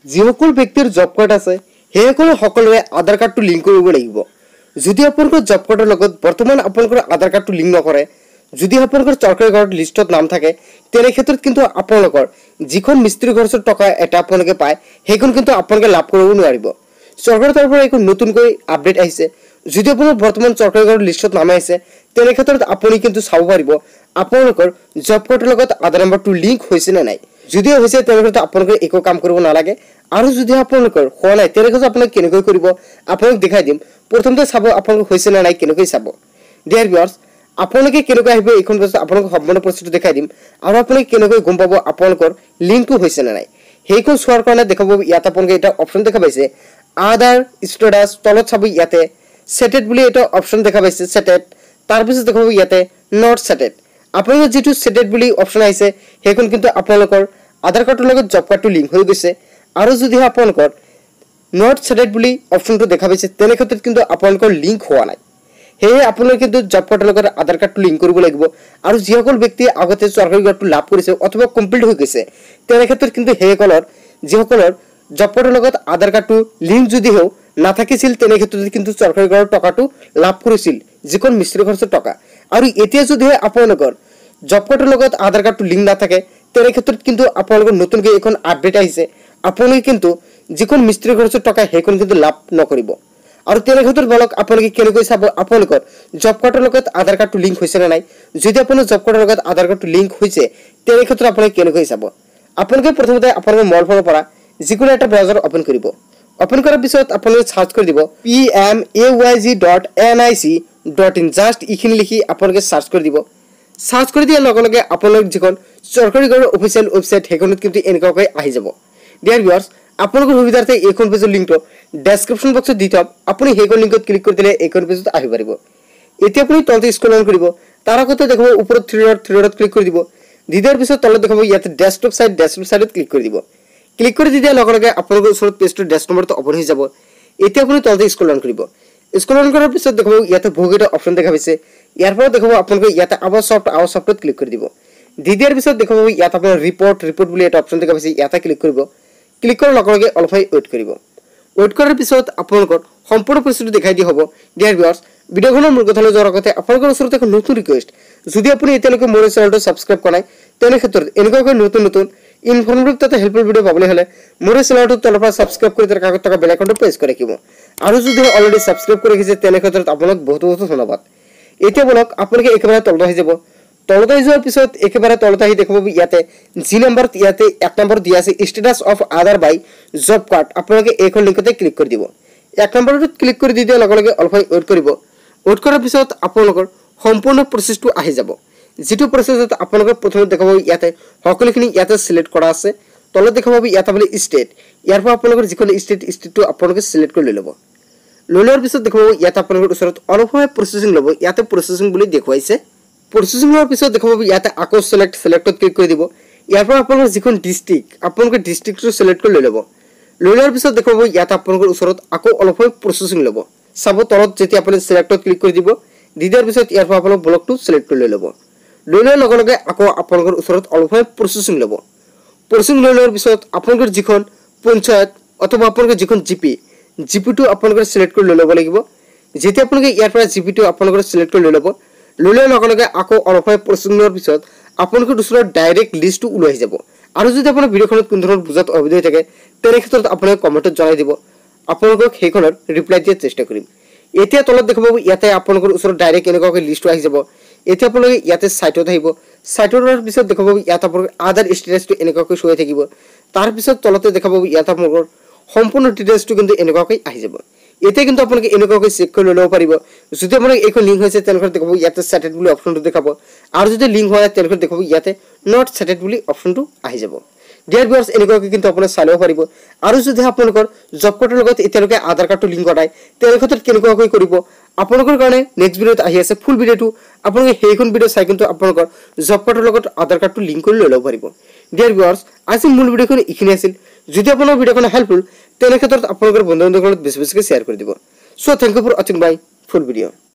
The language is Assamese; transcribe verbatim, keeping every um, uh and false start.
যিসকল ব্যক্তিৰ জব কাৰ্ড আছে সেইসকলে সকলোৱে আধাৰ কাৰ্ডটো লিংক কৰিব লাগিব। যদি আপোনালোকৰ জব কাৰ্ডৰ লগত বৰ্তমান আপোনালোকৰ আধাৰ কাৰ্ডটো লিংক নকৰে, যদি আপোনালোকৰ চৰকাৰী ঘৰৰ লিষ্টত নাম থাকে, তেনে ক্ষেত্ৰত কিন্তু আপোনালোকৰ যিখন মিস্ত্ৰী খৰচৰ টকা এটা আপোনালোকে পায় সেইখন কিন্তু আপোনালোকে লাভ কৰিব নোৱাৰিব। চৰকাৰৰ তৰফৰ পৰা এখন নতুনকৈ আপডেট আহিছে। যদি আপোনাৰ বৰ্তমান চৰকাৰী ঘৰৰ লিষ্টত নাম আহিছে তেনে ক্ষেত্ৰত আপুনি কিন্তু চাব পাৰিব আপোনালোকৰ জব কাৰ্ডৰ লগত আধাৰ নম্বৰটো লিংক হৈছে নে নাই। যদি হৈছে তেনে ক্ষেত্ৰত আপোনালোকে একো কাম কৰিব নালাগে, আৰু যদি আপোনালোকৰ হোৱা নাই তেনে ক্ষেত্ৰত আপোনালোকে কেনেকৈ কৰিব আপোনাক দেখাই দিম। প্ৰথমতে চাব আপোনালোকৰ হৈছে নে নাই, কেনেকৈ চাব। ডিয়াৰ ভিউৱাৰ্ছ, আপোনালোকে কেনেকৈ আহিব এইখন বস্তু আপোনালোকক সম্পূৰ্ণ প্ৰস্তুতি দেখাই দিম, আৰু আপোনালোকে কেনেকৈ গম পাব আপোনালোকৰ লিংকটো হৈছে নে নাই সেইখন চোৱাৰ কাৰণে দেখাব। ইয়াত আপোনালোকে এটা অপশ্যন দেখা পাইছে আধাৰ ষ্টেটাছ, তলত চাব ইয়াতে সেটেড বুলি এটা অপশ্যন দেখা পাইছে সেটেড। তাৰপিছত দেখাব ইয়াতে নট সেটেড। আপোনালোকৰ যিটো সেটেড বুলি অপশ্যন আহিছে সেইখন কিন্তু আপোনালোকৰ আধাৰ কাৰ্ডৰ লগত জব কাৰ্ডটো লিংক হৈ গৈছে, আৰু যদি আপোনালোকৰ নট সেটেড বুলি অপশ্যনটো দেখা পাইছে তেনে ক্ষেত্ৰত কিন্তু আপোনালোকৰ লিংক হোৱা নাই। সেয়ে আপোনালোকে কিন্তু জব কাৰ্ডৰ লগত আধাৰ কাৰ্ডটো লিংক কৰিব লাগিব। আৰু যিসকল ব্যক্তিয়ে আগতে চৰকাৰী কাৰ্ডটো লাভ কৰিছে অথবা কমপ্লিট হৈ গৈছে তেনে ক্ষেত্ৰত কিন্তু সেইসকলৰ যিসকলৰ জব কাৰ্ডৰ লগত আধাৰ কাৰ্ডটো লিংক যদিও নাথাকিছিল তেনে ক্ষেত্ৰত কিন্তু চৰকাৰী কাৰ্ডৰ টকাটো লাভ কৰিছিল, যিখন মিস্ত্ৰী খৰচৰ টকা। আৰু এতিয়া যদিহে আপোনালোকৰ জব কাৰ্ডৰ লগত আধাৰ কাৰ্ডটো লিংক নাথাকে তেনে ক্ষেত্ৰত কিন্তু আপোনালোকৰ নতুনকৈ এখন আপডেট আহিছে। আপোনালোকে কিন্তু যিখন মিস্ত্ৰী খৰচৰ টকা সেইখন কিন্তু লাভ নকৰিব। আৰু তেনে ক্ষেত্ৰত বলক আপোনালোকে কেনেকৈ চাব আপোনালোকৰ জব কাৰ্ডৰ লগত আধাৰ কাৰ্ডটো লিংক হৈছে নে নাই। যদি আপোনাৰ জব কাৰ্ডৰ লগত আধাৰ কাৰ্ডটো লিংক হৈছে তেনে ক্ষেত্ৰত আপোনালোকে কেনেকৈ চাব। আপোনালোকে প্ৰথমতে আপোনালোকৰ মোবাইল ফোনৰ পৰা যিকোনো এটা ব্ৰাউজাৰ ওপেন কৰিব। ওপেন কৰাৰ পিছত আপোনালোকে সাৰ্চ কৰি দিব P M A Y G dot N I C dot in. Just এইখিনি লিখি আপোনালোকে সাৰ্চ কৰি দিব। সাৰ্চ কৰি দিয়াৰ লগে লগে আপোনালোক যিখন চৰকাৰী ঘৰৰ অফিচিয়েল ৱেবছাইট সেইখনত কিন্তু এনেকুৱাকৈ আহি যাব। ডিয়াৰ ভিউৱাৰ্ছ, আপোনালোকৰ সুবিধাৰ্থে এইখন পেজৰ লিংকটো ডেছক্ৰিপশ্যন বক্সত দি থম। আপুনি সেইখন লিংকত ক্লিক কৰি দিলে এইখন পেজত আহিব পাৰিব। এতিয়া আপুনি তলতে স্ক্ৰল ডাউন কৰিব, তাৰ আগতে দেখাব ওপৰত three dot three dot click কৰি দিব। দি দিয়াৰ পিছত তলত দেখাব ইয়াতে ডেস্কটপ সাইট, ডেস্কটপ সাইটত ক্লিক কৰি দিব। ক্লিক কৰি দিয়াৰ লগে লগে আপোনালোকৰ ওচৰত পেজটোৰ ডেস্ক নম্বৰটো ওপেন হৈ যাব। এতিয়া আপুনি তলতে স্ক্ৰল ডাউন কৰিব। স্ক্ৰল ডাউন কৰাৰ পিছত দেখাব ইয়াতে বহুকেইটা অপশ্যন দেখা পাইছে। ইয়াৰ পৰা দেখাব আপোনালোকে ইয়াতে আৱাৰ ছফ্ট আৱাৰ ছফ্টত ক্লিক কৰি দিব। দি দিয়াৰ পিছত দেখাব ইয়াত আপোনাৰ ৰিপৰ্ট ৰিপৰ্ট বুলি এটা অপশ্যন দেখা পাইছে, ইয়াতে ক্লিক কৰিব। ক্লিক কৰাৰ লগে লগে অলপ সময় ৱেইট কৰিব। ৱেইট কৰাৰ পিছত আপোনালোকৰ সম্পূৰ্ণ প্ৰস্তুতি দেখাই দিয়া হ'ব। ডিয়াৰ ভিউৱাৰ্ছ, ভিডিঅ'খনৰ মূল কথালৈ যোৱাৰ আগতে আপোনালোকৰ ওচৰত এখন নতুন ৰিকুৱেষ্ট, যদি আপুনি এতিয়ালৈকে মোৰ চেনেলটো ছাবস্ক্ৰাইব কৰা নাই তেনে ক্ষেত্ৰত এনেকুৱাকৈ নতুন নতুন ইনফৰ্মেটিভ তথা হেল্পফুল ভিডিঅ' পাবলৈ হ'লে মোৰ চেনেলটো তলৰ পৰা ছাবস্ক্ৰাইব কৰি তাৰ কাষত থকা বেল আইকনটো প্ৰেছ কৰি ৰাখিব। আৰু যদি অলৰেডি ছাবস্ক্ৰাইব কৰি ৰাখিছে তেনে ক্ষেত্ৰত আপোনাক বহুত বহুত ধন্যবাদ। এতিয়া বলক আপোনালোকে একেবাৰে তলত আহি যাব। তলত আহি যোৱাৰ পিছত একেবাৰে তলত আহি দেখাব ইয়াতে যি নম্বৰত ইয়াতে এক নম্বৰ দিয়া আছে status of Aadhaar by job card, আপোনালোকে এইখন লিংকতে ক্লিক কৰি দিব। এক নম্বৰটোত ক্লিক কৰি দি দিয়াৰ লগে লগে অলপ ৱেইট কৰিব। ৱেইট কৰাৰ পিছত আপোনালোকৰ সম্পূৰ্ণ প্ৰচেছটো আহি যাব। যিটো প্ৰচেছত আপোনালোকৰ প্ৰথমে দেখাব ইয়াতে সকলোখিনি ইয়াতে চিলেক্ট কৰা আছে। তলত দেখাব ইয়াতে বুলি ষ্টেট, ইয়াৰ পৰা আপোনালোকৰ যিখন ষ্টেট ষ্টেটটো আপোনালোকে চিলেক্ট কৰি লৈ ল'ব। লৈ লোৱাৰ পিছত দেখাব ইয়াতে আপোনালোকৰ ওচৰত অলপ সময় প্ৰচেছিং ল'ব। ইয়াতে প্ৰচেছিং বুলি দেখুৱাইছে। প্ৰচেছিং লোৱাৰ পিছত দেখাব ইয়াতে আকৌ চিলেক্ট চিলেক্টত ক্লিক কৰি দিব। ইয়াৰ পৰা আপোনালোকৰ যিখন ডিষ্ট্ৰিক্ট আপোনালোকে ডিষ্ট্ৰিক্টটো চিলেক্ট কৰি লৈ ল'ব। লৈ লোৱাৰ পিছত দেখাব ইয়াতে আপোনালোকৰ ওচৰত আকৌ অলপ সময় প্ৰচেছিং ল'ব। চাব তলত যেতিয়া আপুনি চিলেক্টত ক্লিক কৰি দিব, দি দিয়াৰ পিছত ইয়াৰ পৰা আপোনালোক ব্লকটো চিলেক্ট কৰি লৈ ল'ব। লৈ লোৱাৰ লগে লগে আকৌ আপোনালোকৰ ওচৰত অলপ সময় প্ৰচেছিং ল'ব। প্ৰচেছিং লৈ লোৱাৰ পিছত আপোনালোকৰ যিখন পঞ্চায়ত অথবা আপোনালোকৰ যিখন জি পি জিপিটো আপোনালোকে চিলেক্ট কৰি লৈ ল'ব লাগিব। যেতিয়া আপোনালোকে ইয়াৰ পৰা জিপিটো আপোনালোকে চিলেক্ট কৰি লৈ ল'ব, লৈ লোৱাৰ লগে লগে আকৌ অলপ সময় প্ৰচেছিং লোৱাৰ পিছত আপোনালোকৰ ওচৰত ডাইৰেক্ট লিষ্টটো ওলাই যাব। আৰু যদি আপোনাৰ ভিডিঅ'খনত কোনো ধৰণৰ বুজাত অসুবিধা হৈ থাকে তেনে ক্ষেত্ৰত আপোনালোকে কমেণ্টত জনাই দিব, আপোনালোকক সেইখনৰ ৰিপ্লাই দিয়াৰ চেষ্টা কৰিম। এতিয়া তলত দেখাব ইয়াতে আপোনালোকৰ ওচৰত ডাইৰেক্ট এনেকুৱাকৈ লিষ্টটো আহি যাব। এতিয়া আপোনালোকে ইয়াতে ছাইটত আহিব। ছাইটত অহাৰ পিছত দেখাব ইয়াত আপোনালোকৰ আধাৰ ষ্টেটাছটো এনেকুৱাকৈ শ্ব' হৈ থাকিব। তাৰপিছত তলতে দেখাব ইয়াত আপোনালোকৰ সম্পূৰ্ণ ডিটেইলছটো কিন্তু এনেকুৱাকৈ আহি যাব। এতিয়া কিন্তু আপোনালোকে এনেকুৱাকৈ চেক কৰি লৈ ল'ব পাৰিব। যদি আপোনালোকে এইখন লিংক হৈছে তেনেহ'লে দেখাব ইয়াতে ছেটেড বুলি অপশ্যনটো দেখাব, আৰু যদি লিংক হয় তেনেহ'লে দেখাব ইয়াতে নট ছেটেড বুলি অপশ্যনটো আহি যাব। ডিয়াৰ ভিউৱাৰ্ছ, এনেকুৱাকৈ কিন্তু আপোনালোকে চাই ল'ব পাৰিব। আৰু যদি আপোনালোকৰ জব কাৰ্ডৰ লগত এতিয়ালৈকে আধাৰ কাৰ্ডটো লিংক কৰা নাই তেনে ক্ষেত্ৰত কেনেকুৱাকৈ কৰিব আপোনালোকৰ কাৰণে নেক্সট ভিডিঅ'ত আহি আছে ফুল ভিডিঅ'টো। আপোনালোকে সেইখন ভিডিঅ' চাই কিন্তু আপোনালোকৰ জব কাৰ্ডৰ লগত আধাৰ কাৰ্ডটো লিংক কৰি লৈ ল'ব পাৰিব। ডিয়াৰ ভিউৱাৰ্ছ, আজি মূল ভিডিঅ'খন এইখিনি আছিল। যদি আপোনাৰ ভিডিঅ'খন হেল্পফুল তেনে ক্ষেত্ৰত আপোনালোকৰ বন্ধু বান্ধৱীৰ লগত বেছি বেছিকৈ শ্বেয়াৰ কৰি দিব। চ' থেংক ইউ ফৰ ৱাচিং বাই ফুল ভিডিঅ'।